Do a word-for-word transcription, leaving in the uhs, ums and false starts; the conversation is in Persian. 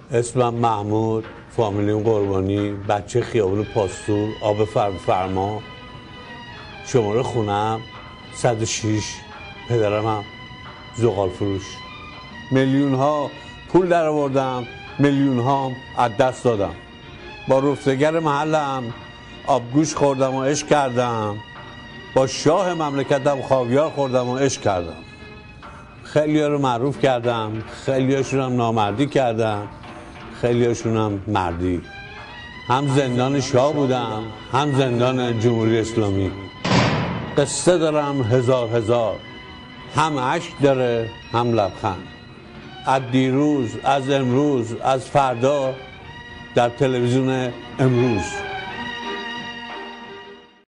اسمم محمود، فامیلیم قربانی، بچه خیابون پاستور، آب فرم فرما، شماره خونم صد و شش، پدرم هم زغال فروش. میلیون ها پول در آوردم، میلیون ها هم از دست دادم. با رفتگر محلم آبگوش خوردم و عشق کردم، با شاه مملکتم خاویار خوردم و عشق کردم. خیلی ها رو معروف کردم، خیلی هاشون هم نامردی کردم، خیلی هاشون هم مردی. هم زندان شاه بودم، هم زندان جمهوری اسلامی. قصه دارم هزار هزار، هم اشک داره هم لبخند. از دیروز، از امروز، از فردا در تلویزیون امروز.